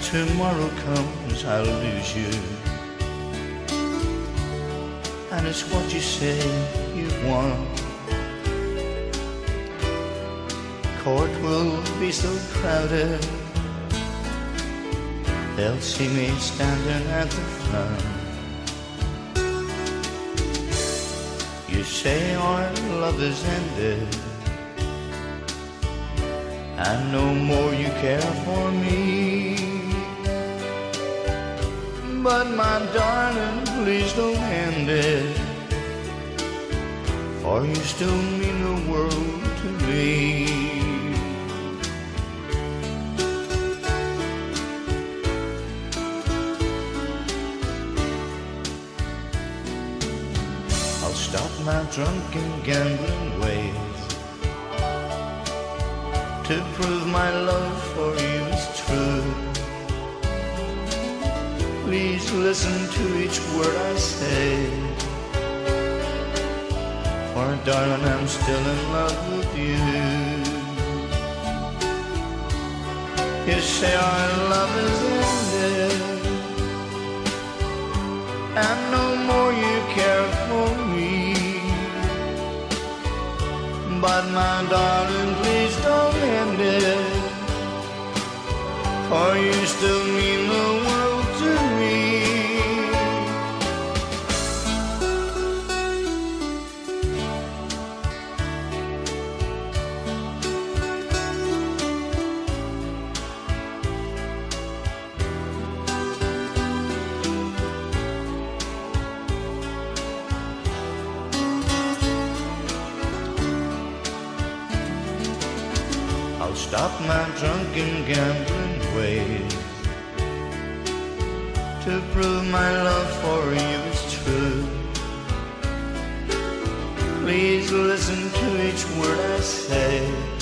tomorrow comes, I'll lose you. And it's what you say you want. Court will be so crowded, they'll see me standing at the front. You say our love is ended, and no more you care for me. But my darling, please don't end it, for you still mean the world to me. I'll stop my drunken gambling ways to prove my love for you is true. Please listen to each word I say, for darling, I'm still in love with you. You say our love is ended, and no more you care for me. But my darling, please don't end it, for you still mean the world to me. I'll stop my drunken gambling ways to prove my love for you is true. Please listen to each word I say,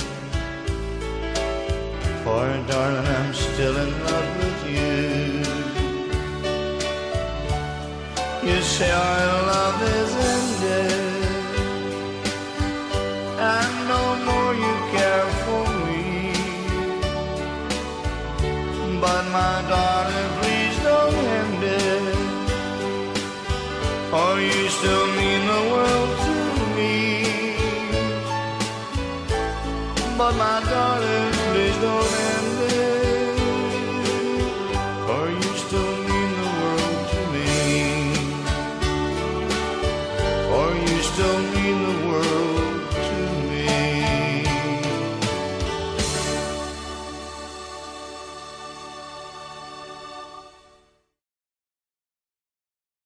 for darling, I'm still in love with you. You say our love is ended, and no more you care for me. But my darling, please don't end it, for you still mean the world to me. But my darling, please don't end it, for you still mean the world to me. For you still mean the world